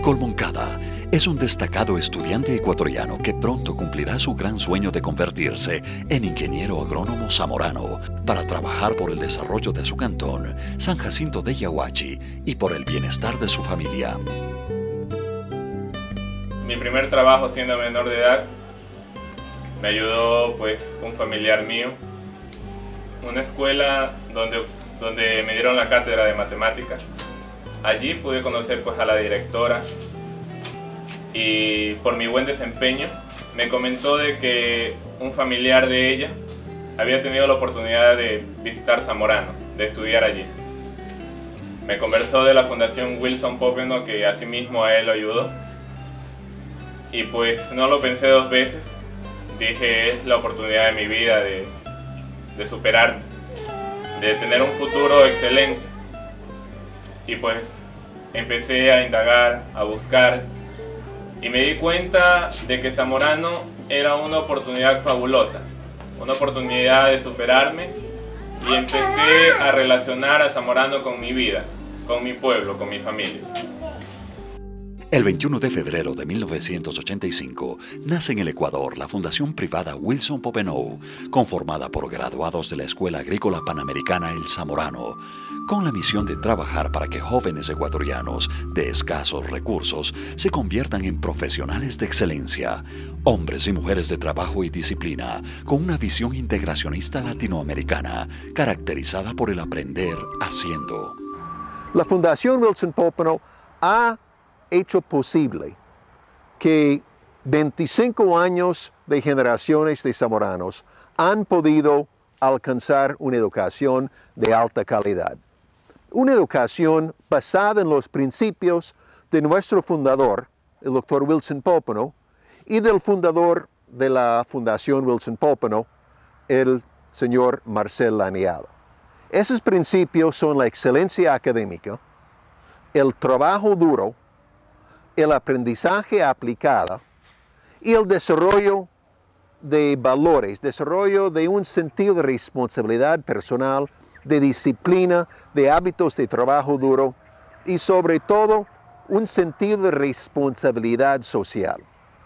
Michael Moncada es un destacado estudiante ecuatoriano que pronto cumplirá su gran sueño de convertirse en ingeniero agrónomo zamorano para trabajar por el desarrollo de su cantón, San Jacinto de Yaguachi, y por el bienestar de su familia. Mi primer trabajo siendo menor de edad me ayudó un familiar mío, una escuela donde me dieron la cátedra de matemáticas. Allí pude conocer a la directora y por mi buen desempeño me comentó de que un familiar de ella había tenido la oportunidad de visitar Zamorano, de estudiar allí. Me conversó de la Fundación Wilson Pópeno, que asimismo a él lo ayudó, y no lo pensé dos veces. Dije, es la oportunidad de mi vida de superarme, de tener un futuro excelente. Y empecé a indagar, a buscar, y me di cuenta de que Zamorano era una oportunidad fabulosa, una oportunidad de superarme, y empecé a relacionar a Zamorano con mi vida, con mi pueblo, con mi familia. El 21 de febrero de 1985 nace en el Ecuador la Fundación Privada Wilson Pópeno, conformada por graduados de la Escuela Agrícola Panamericana El Zamorano, con la misión de trabajar para que jóvenes ecuatorianos de escasos recursos se conviertan en profesionales de excelencia, hombres y mujeres de trabajo y disciplina, con una visión integracionista latinoamericana, caracterizada por el aprender haciendo. La Fundación Wilson Pópeno ha hecho posible que 25 años de generaciones de zamoranos han podido alcanzar una educación de alta calidad. Una educación basada en los principios de nuestro fundador, el Dr. Wilson Pópeno, y del fundador de la Fundación Wilson Pópeno, el señor Marcel Laniado. Esos principios son la excelencia académica, el trabajo duro, el aprendizaje aplicado y el desarrollo de valores, desarrollo de un sentido de responsabilidad personal, de disciplina, de hábitos de trabajo duro y sobre todo un sentido de responsabilidad social.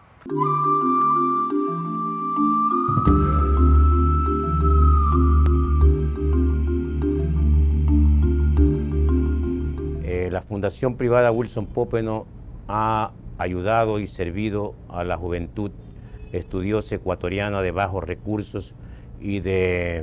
La Fundación Privada Wilson Pópeno ha ayudado y servido a la juventud estudiosa ecuatoriana de bajos recursos y de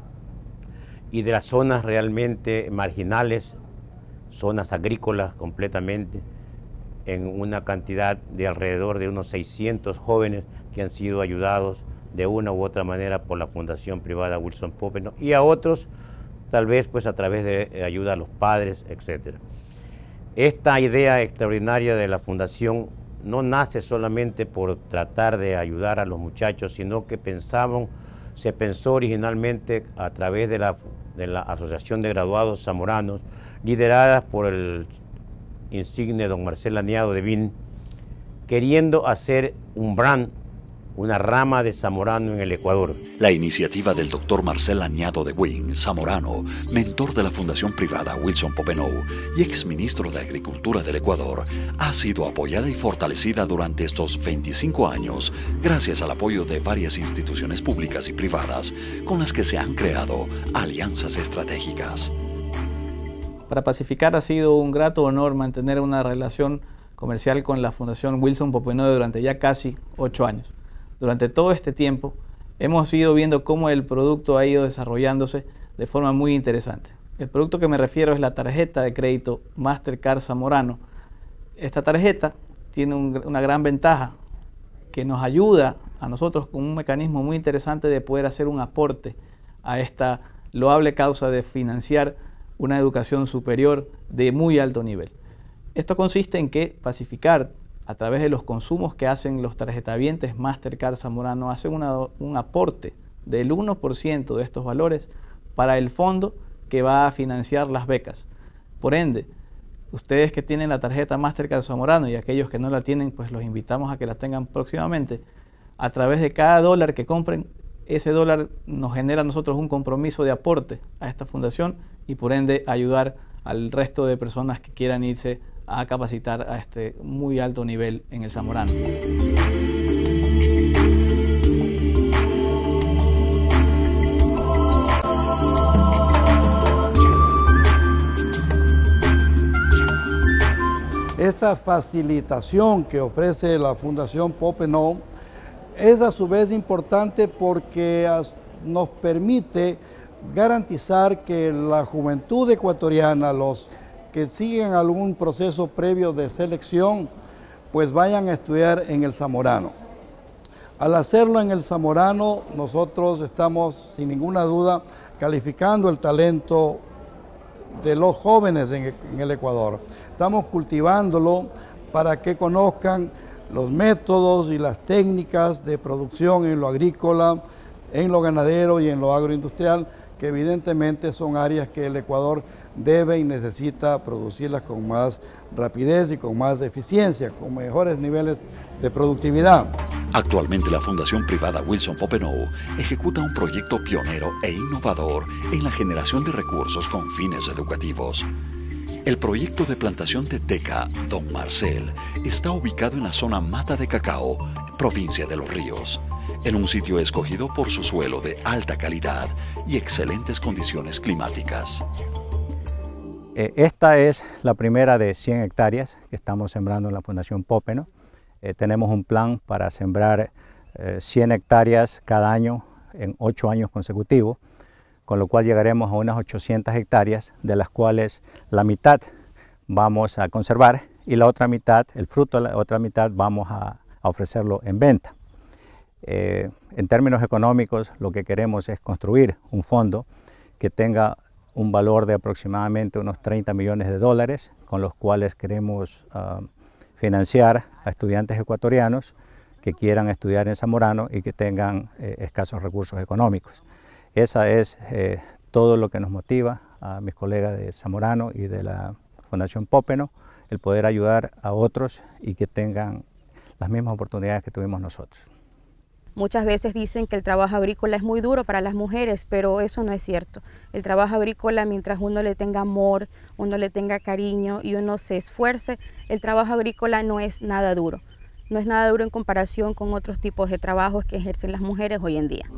las zonas realmente marginales, zonas agrícolas completamente, en una cantidad de alrededor de unos 600 jóvenes que han sido ayudados de una u otra manera por la Fundación Privada Wilson Pópeno, y a otros tal vez a través de ayuda a los padres, etc. Esta idea extraordinaria de la Fundación no nace solamente por tratar de ayudar a los muchachos, sino que se pensó originalmente a través de la Asociación de Graduados Zamoranos, lideradas por el insigne don Marcel Laniado de BIN, queriendo hacer un brand, una rama de zamorano en el Ecuador. La iniciativa del Dr. Marcel Laniado de Win, zamorano, mentor de la Fundación Privada Wilson Pópeno y exministro de Agricultura del Ecuador, ha sido apoyada y fortalecida durante estos 25 años gracias al apoyo de varias instituciones públicas y privadas con las que se han creado alianzas estratégicas. Para Pacificar ha sido un grato honor mantener una relación comercial con la Fundación Wilson Pópeno durante ya casi 8 años. Durante todo este tiempo hemos ido viendo cómo el producto ha ido desarrollándose de forma muy interesante. El producto que me refiero es la tarjeta de crédito Mastercard Zamorano. Esta tarjeta tiene una gran ventaja que nos ayuda a nosotros con un mecanismo muy interesante de poder hacer un aporte a esta loable causa de financiar una educación superior de muy alto nivel. Esto consiste en que Pacificar, a través de los consumos que hacen los tarjetavientes Mastercard Zamorano, hacen un aporte del 1% de estos valores para el fondo que va a financiar las becas. Por ende, ustedes que tienen la tarjeta Mastercard Zamorano y aquellos que no la tienen, pues los invitamos a que la tengan próximamente. A través de cada dólar que compren, ese dólar nos genera a nosotros un compromiso de aporte a esta fundación y por ende ayudar al resto de personas que quieran irse a capacitar a este muy alto nivel en el Zamorano. Esta facilitación que ofrece la Fundación Popenoe es a su vez importante porque nos permite garantizar que la juventud ecuatoriana, los que siguen algún proceso previo de selección, pues vayan a estudiar en el Zamorano. Al hacerlo en el Zamorano, nosotros estamos sin ninguna duda calificando el talento de los jóvenes en el Ecuador. Estamos cultivándolo para que conozcan los métodos y las técnicas de producción en lo agrícola, en lo ganadero y en lo agroindustrial, que evidentemente son áreas que el Ecuador debe y necesita producirlas con más rapidez y con más eficiencia, con mejores niveles de productividad. Actualmente la Fundación Privada Wilson Popenoe ejecuta un proyecto pionero e innovador en la generación de recursos con fines educativos. El proyecto de plantación de teca Don Marcel está ubicado en la zona Mata de Cacao, provincia de Los Ríos, en un sitio escogido por su suelo de alta calidad y excelentes condiciones climáticas. Esta es la primera de 100 hectáreas que estamos sembrando en la Fundación Popenoe. Tenemos un plan para sembrar 100 hectáreas cada año en 8 años consecutivos, con lo cual llegaremos a unas 800 hectáreas, de las cuales la mitad vamos a conservar y la otra mitad, el fruto de la otra mitad, vamos a ofrecerlo en venta. En términos económicos, lo que queremos es construir un fondo que tenga un valor de aproximadamente unos 30 millones de dólares, con los cuales queremos financiar a estudiantes ecuatorianos que quieran estudiar en Zamorano y que tengan escasos recursos económicos. Esa es todo lo que nos motiva a mis colegas de Zamorano y de la Fundación Popenoe, el poder ayudar a otros y que tengan las mismas oportunidades que tuvimos nosotros. Muchas veces dicen que el trabajo agrícola es muy duro para las mujeres, pero eso no es cierto. El trabajo agrícola, mientras uno le tenga amor, uno le tenga cariño y uno se esfuerce, el trabajo agrícola no es nada duro. No es nada duro en comparación con otros tipos de trabajos que ejercen las mujeres hoy en día.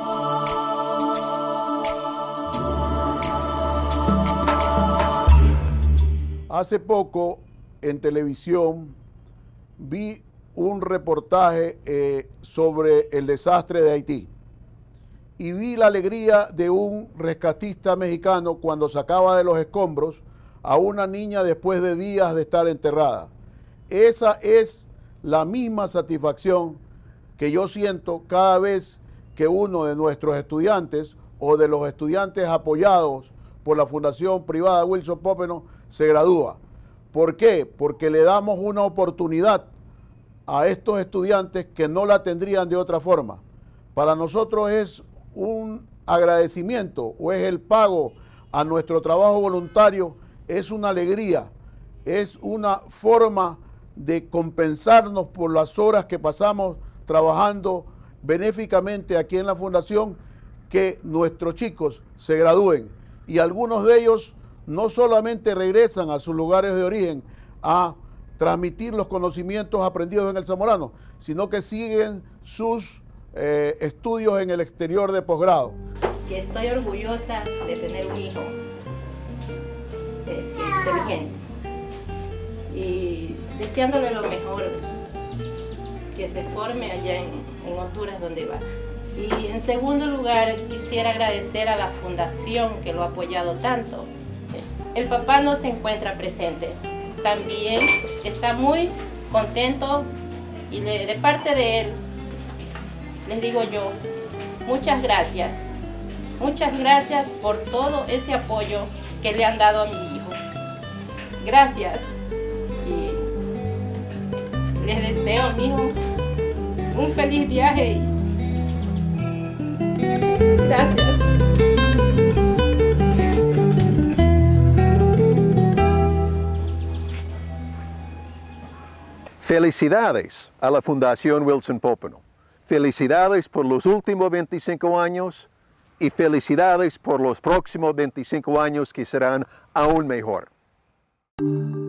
Hace poco en televisión vi un reportaje sobre el desastre de Haití y vi la alegría de un rescatista mexicano cuando sacaba de los escombros a una niña después de días de estar enterrada. Esa es la misma satisfacción que yo siento cada vez que uno de nuestros estudiantes o de los estudiantes apoyados por la Fundación Privada Wilson Popenoe se gradúa. ¿Por qué? Porque le damos una oportunidad a estos estudiantes que no la tendrían de otra forma. Para nosotros es un agradecimiento o es el pago a nuestro trabajo voluntario, es una alegría, es una forma de compensarnos por las horas que pasamos trabajando benéficamente aquí en la Fundación, que nuestros chicos se gradúen y algunos de ellos no solamente regresan a sus lugares de origen a transmitir los conocimientos aprendidos en el Zamorano, sino que siguen sus estudios en el exterior de posgrado. Que estoy orgullosa de tener un hijo inteligente y deseándole lo mejor, que se forme allá en Honduras donde va. Y en segundo lugar, quisiera agradecer a la fundación que lo ha apoyado tanto. El papá no se encuentra presente, también está muy contento y de parte de él les digo yo, muchas gracias por todo ese apoyo que le han dado a mi hijo. Gracias y les deseo, mijo, un feliz viaje. Gracias. Felicidades a la Fundación Wilson Popenoe. Felicidades por los últimos 25 años y felicidades por los próximos 25 años que serán aún mejor.